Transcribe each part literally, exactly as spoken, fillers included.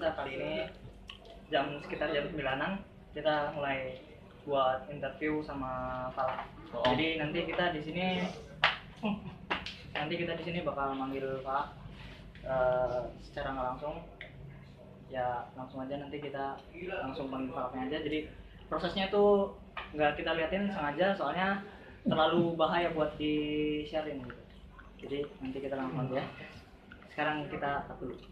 kita kali ini jam sekitar jam sembilanan kita mulai buat interview sama Falak. Oh. Jadi nanti kita di sini nanti kita di sini bakal manggil Falak uh, secara nggak langsung. Ya langsung aja nanti kita langsung panggil Falaknya aja. Jadi prosesnya itu nggak kita liatin sengaja soalnya terlalu bahaya buat di sharing gitu. Jadi nanti kita langsung aja. Sekarang kita cut dulu.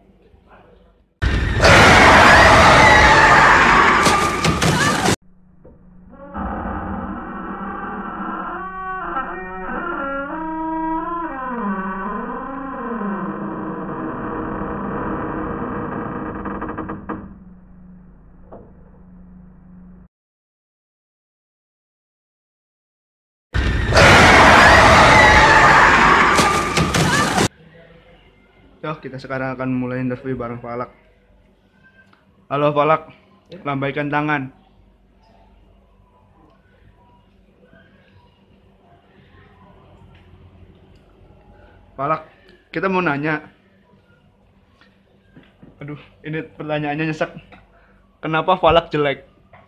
Yo, kita sekarang akan mulai interview bareng Falak. Halo Falak, ya. Lambaikan tangan. Falak, kita mau nanya. Aduh, ini pertanyaannya nyesek. Kenapa Falak jelek?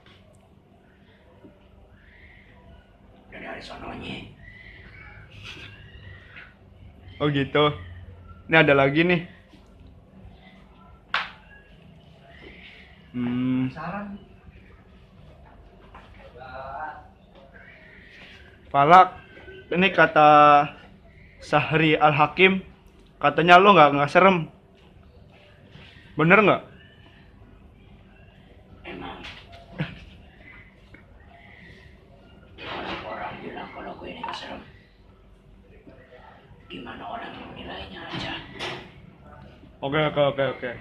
Udah dari sononya. Oh gitu. Ini ada lagi nih. Hmm. Falak, ini kata Sahri Al-Hakim, katanya lo nggak nggak serem. Bener nggak? Emang orang-orang bilang kalau gue ini serem. Gimana orang menilainya aja. Oke oke oke oke.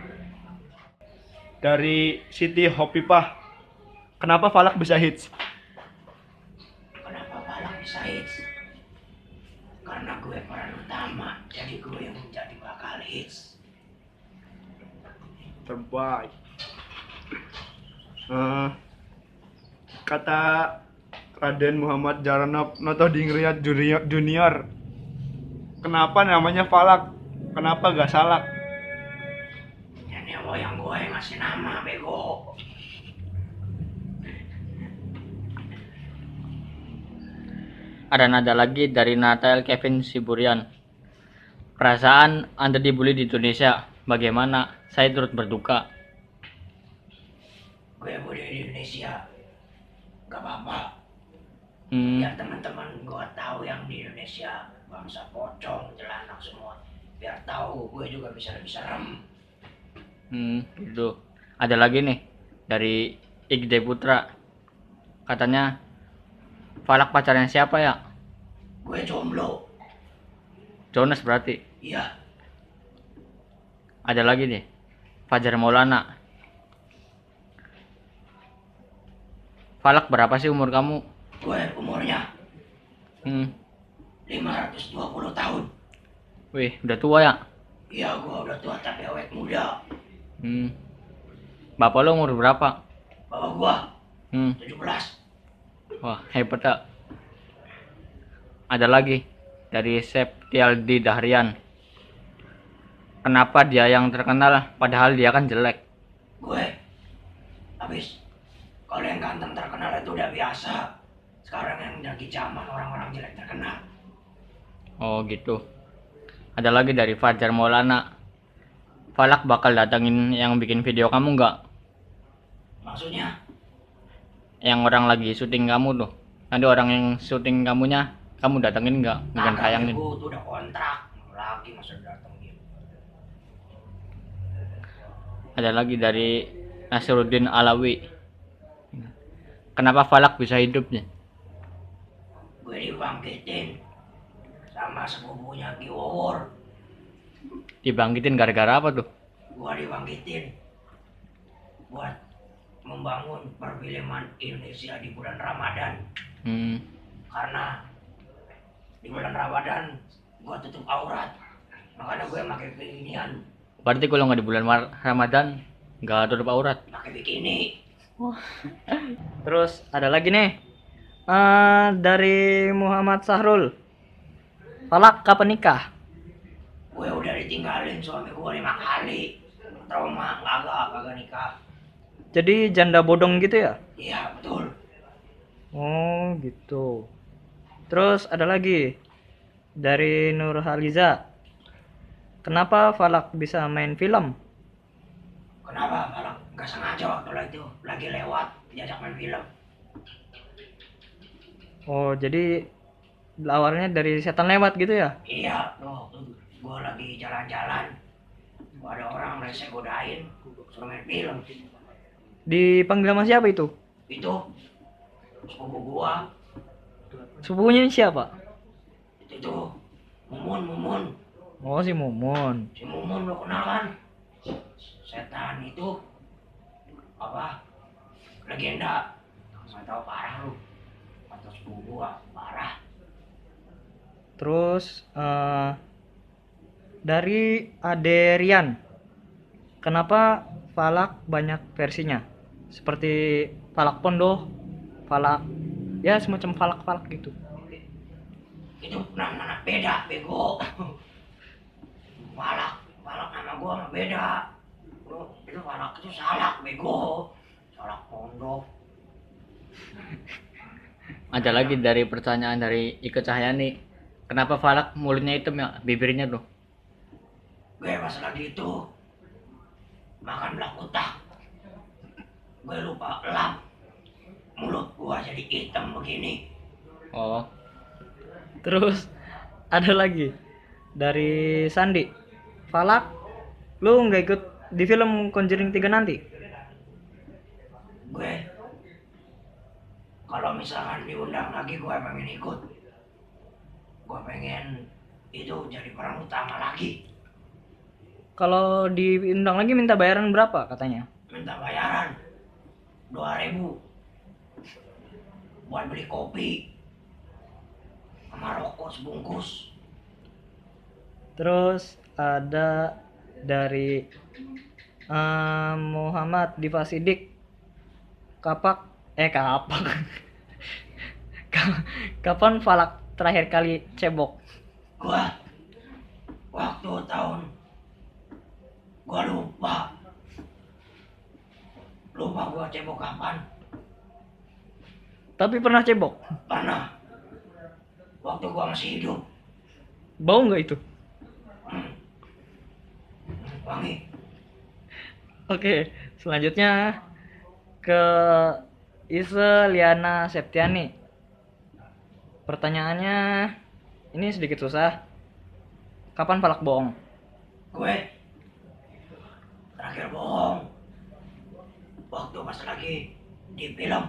Dari Siti Hopipah, kenapa Falak bisa hits? Kenapa Falak bisa hits? Karena gue peran utama, jadi gue yang menjadi bakal hits. Terbaik. Uh, kata Raden Muhammad Jaranop Notodingriat Junior, Junior, kenapa namanya Falak? Kenapa gak Salak? Nenek moyang gue yang ngasih nama, bego. Ada nada lagi dari Natal Kevin Siburian. Perasaan Anda dibully di Indonesia, bagaimana? Saya turut berduka. Gue bully di Indonesia, gak apa-apa. Hmm. Biar teman-teman gue tahu yang di Indonesia bangsa pocong, jelanak semua. Biar tahu gue juga bisa lebih serem. Hmm, itu. Ada lagi nih dari Igde Putra. Katanya Falak pacarnya siapa ya? Gue jomblo. Jonas berarti. Iya. Ada lagi nih Fajar Maulana. Falak berapa sih umur kamu? Gue umurnya Hmm. lima ratus dua puluh tahun. Wih, udah tua ya? Iya, gue udah tua tapi awet muda. Hmm. Bapak lo umur berapa? Bapak gue Hmm. tujuh belas. Wah, hebat ya. Ada lagi dari Septialdi Dahrian. Kenapa dia yang terkenal padahal dia kan jelek? Gue habis kalau yang ganteng terkenal itu udah biasa. Sekarang yang lagi zaman orang-orang jelek terkenal. Oh gitu. Ada lagi dari Fajar Maulana. Falak bakal datangin yang bikin video kamu nggak? Maksudnya? Yang orang lagi syuting kamu tuh. Nanti orang yang syuting kamunya kamu datengin nggak? Bukan Nah, tayangin. gue tuh udah kontrak. Lagi masa datengin. Ada lagi dari Nasiruddin Alawi. Kenapa Falak bisa hidupnya? Gue dibangkitin sama sepupunya Ki Wowor. Dibangkitin gara-gara apa tuh? Gue dibangkitin buat membangun perfilman Indonesia di bulan Ramadan. Hmm. Karena di bulan Ramadan gue tutup aurat, makanya gue pakai beginian. Berarti kalau nggak di bulan Mar- Ramadan nggak tutup aurat? Pakai bikini. Terus ada lagi nih uh, dari Muhammad Sahrul. Falak kapan nikah? Gue udah ditinggalin suami gue lima kali. trauma, kagak, kagak nikah. Jadi janda bodong gitu ya? Iya, betul. Oh gitu. Terus ada lagi dari Nurhaliza. Kenapa Falak bisa main film? Kenapa? Kalau nggak sengaja waktu itu lagi lewat diajak main film. Oh jadi awalnya dari setan lewat gitu ya? Iya, tuh, tuh gua lagi jalan-jalan. Gua ada orang rese godain, suruh main film. Dipanggil sama siapa itu? Itu sepupu gua, Sepupunya siapa? itu tuh Mumun, Mumun. Oh si Mumun. Si Mumun lo kenal kan? Setan itu apa? Legenda. Nggak tahu parah lu. Atau sepupu gua parah. Terus eh, dari Aderian. Kenapa Falak banyak versinya? Seperti Falak Pondok, Falak ya semacam falak-falak gitu. Itu nama beda, bego. Falak, Falak nama gua mah beda. Lu itu Falak itu salak, bego. Salak pondok. Ada lagi dari pertanyaan dari Ika Cahyani. Kenapa Falak mulutnya hitam ya, bibirnya tuh? Gue pas lagi itu makan belah otak. Gue lupa lap. Mulut gua jadi hitam begini. Oh, Terus ada lagi dari Sandi. Falak, lu nggak ikut di film Conjuring tiga nanti? Gue kalau misalkan diundang lagi gue pengen ikut. Gue pengen itu jadi peran utama lagi. Kalau diundang lagi minta bayaran berapa katanya? Minta bayaran dua ribu buat beli kopi sama rokok sebungkus. Terus ada dari eh, Muhammad Diva Sidik. Kapak eh kapak. Ka- Kapan Falak terakhir kali cebok? Gua waktu tahun gua lupa lupa gua cebok kapan. Tapi pernah cebok. Pernah waktu gua masih hidup. Bau nggak itu? Hmm. Wangi. Oke, selanjutnya ke Ise Liana Septiani. Pertanyaannya ini sedikit susah. Kapan Falak bohong? Gue terakhir bohong waktu pas lagi di film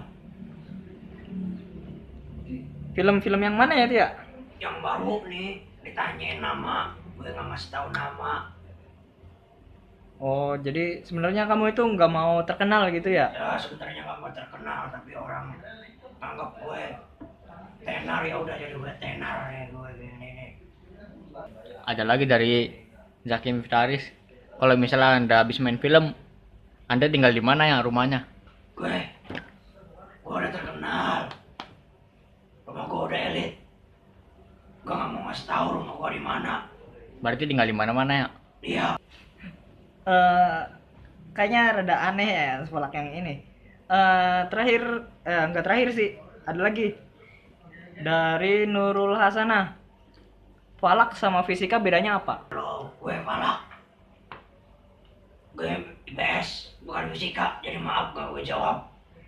Film-film yang mana ya, Tia? yang baru nih, ditanyain nama gue nggak ngasih tahu nama. Oh, jadi sebenarnya kamu itu nggak mau terkenal gitu ya? Ya sebenarnya nggak mau terkenal, tapi orang anggap gue tenar, ya udah jadi gue tenar nih gue gini nih. ada lagi dari Zakim Fitaris. Kalau misalnya Anda habis main film, Anda tinggal di mana ya rumahnya? Gue gue udah terkenal, rumah gue udah elit. Gue nggak mau ngasih tahu rumah gue di mana. Berarti tinggal di mana-mana ya? Iya. Eh, kayaknya rada aneh ya Falak yang ini. Eh, terakhir, eh, nggak terakhir sih, ada lagi dari Nurul Hasanah. Falak sama fisika bedanya apa? Lo gue Falak, gue I P S bukan fisika, jadi maaf gak gue jawab.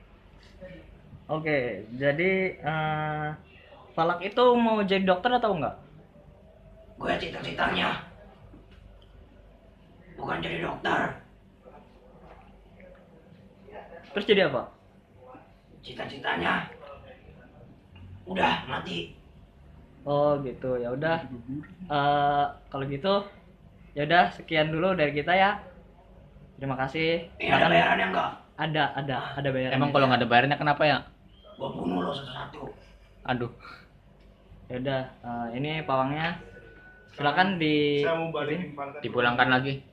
Oke, jadi eh, Falak itu mau jadi dokter atau enggak? Gue cita-citanya bukan jadi dokter, Terus jadi apa? cita-citanya udah mati. Oh gitu, ya udah. Eh, kalau gitu, ya udah sekian dulu dari kita ya. Terima kasih. Ini ada Silakan. bayarannya enggak? Ada, ada, ada bayaran. Emang kalau nggak ada bayarnya kenapa ya? Gue bunuh lo satu-satu. Aduh, Ya udah, eh, ini pawangnya. Silakan di. Saya mau balikin pangkat. dipulangkan lagi.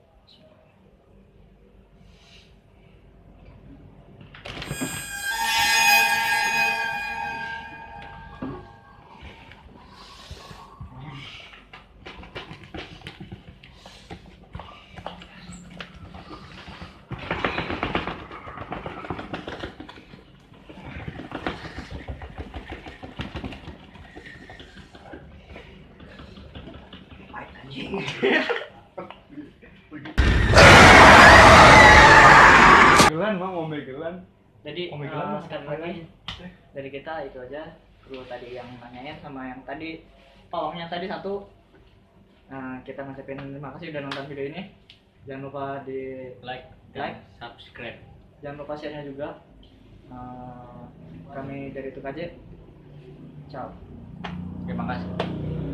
Gelan mah mau gelan. Jadi Oh my eh, God. sekali lagi dari kita itu aja. Kru tadi yang nanyain sama yang tadi tolongnya tadi satu. Nah, kita ngucapin terima kasih udah nonton video ini. Jangan lupa di Like, Like. subscribe. jangan lupa share-nya juga. Eh, kami dari Tukaje. Ciao. Terima kasih.